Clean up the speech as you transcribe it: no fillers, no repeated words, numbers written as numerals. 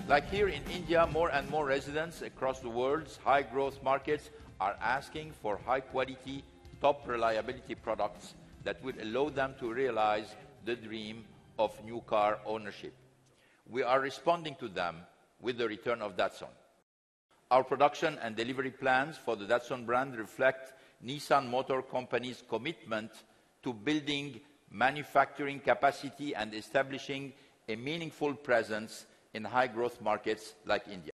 Like here in India, more and more residents across the world's high-growth markets are asking for high-quality, top reliability products that will allow them to realize the dream of new car ownership. We are responding to them with the return of Datsun. Our production and delivery plans for the Datsun brand reflect Nissan Motor Company's commitment to building manufacturing capacity and establishing a meaningful presence in high-growth markets like India.